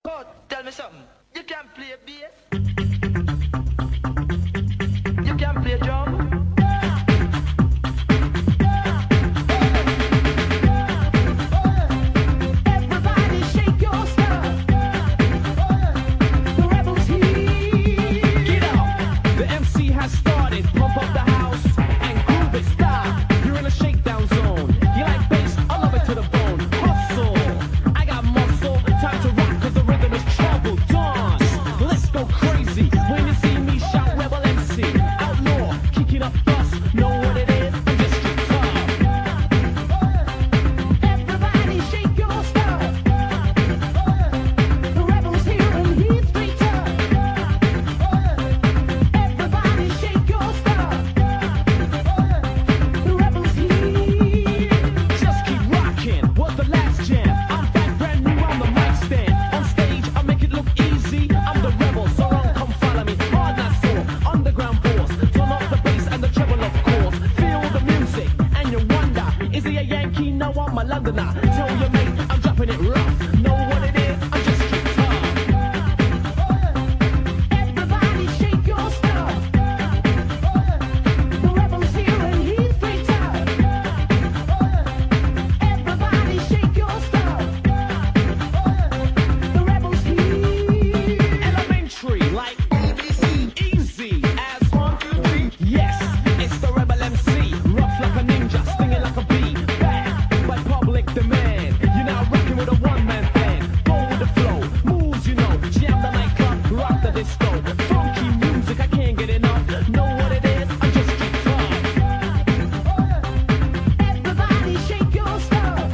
God, tell me something. You can play bass. You can play drum. Everybody shake your stuff. The rebels here. Get up! The MC has started. Pump up the house and groove it. Stop! You're in a shakedown zone. You like bass? I love it to the bone. Hustle! I got muscle. Time to rock 'cause the rhythm is trouble. Dance! Let's go crazy. When you see me shout Rebel MC. Outlaw, kicking up dust. Know what it is? I'm just straight tough. Everybody shake your stuff. The rebels here and he's straight tough. Everybody shake your stuff. The rebels here. Just keep rocking. Was the last jam? I'm back brand new on the mic stand. On stage, I make it look easy. I'm the rebel, so don't come follow me. Hard not sore. Underground force. Turn off the bass and the treble, of course. Feel the music and you wonder, is he a Yankee? No, I'm a Londoner. Tell your mate I'm dropping it rough. Know what it is? I'm just straight tough. Everybody shake your stuff. The rebels here and he's straight tough. Everybody shake your stuff. The rebels here. Elementary, like ABC. Easy as 1, 2, 3. Yes, it's the Rebel MC. Rough like a ninja, stinging like a bee. Back by public demand. You're now rocking with a one-man band. Go with the flow, moves you know. Jam the nightclub, rock the disco. Funky music, I can't get enough. Know what it is? I'm just straight tough. Everybody shake your stuff.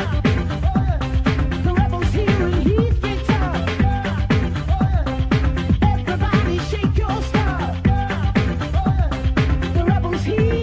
The rebels here and he's straight tough. Everybody shake your stuff. The rebels here.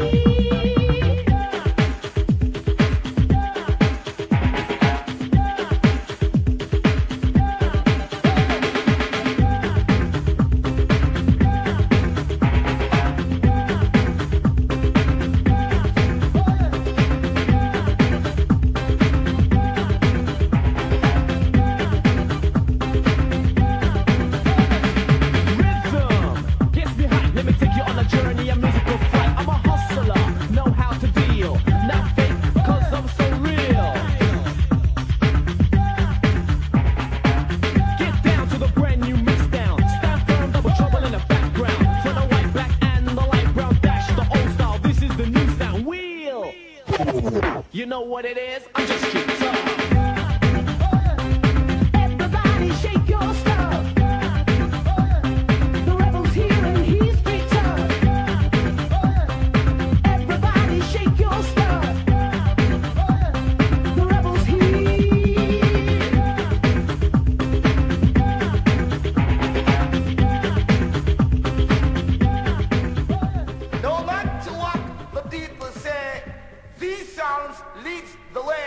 Rhythm gets me hype. Let me take you on a journey, a musical flight. I'm a hustler, know how to deal. Not fake, 'cause I'm so real. Get down to the brand new mix down. Stand firm, double trouble in the background. For the white, black, and the light brown dash. The old style, this is the new sound. Wheel. You know what it is? I'm just straight tough. Everybody shake your stuff. The rebels here and he's straight tough. Everybody shake your stuff. The rebels here. No matter what the people say, these sounds leads the way.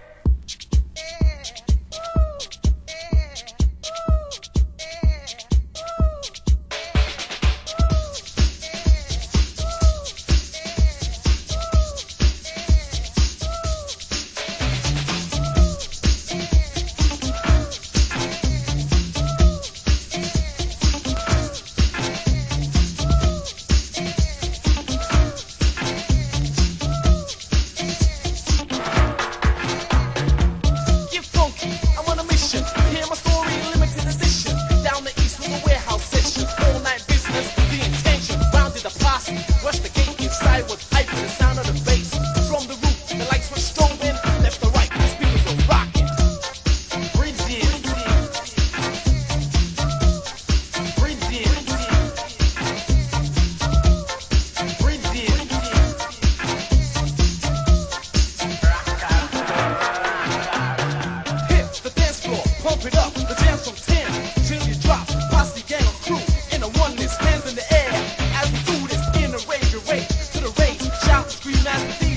Get funky, I'm on a mission. Hear my story, limited edition. Down the east with a warehouse session. All night business, the intention. Rounded the posse, rushed the gate inside with hype and the sound of the bass. From the roof, the lights were strobing. Left to right, the speakers were rocking. Breathe in. Breathe in. Breathe in. Hit the dance floor, pump it up, the jam from 10 till you drop. Posse gang of crew in a oneness, hands in the air. As we do this in a rage, to the rage, shout and scream at the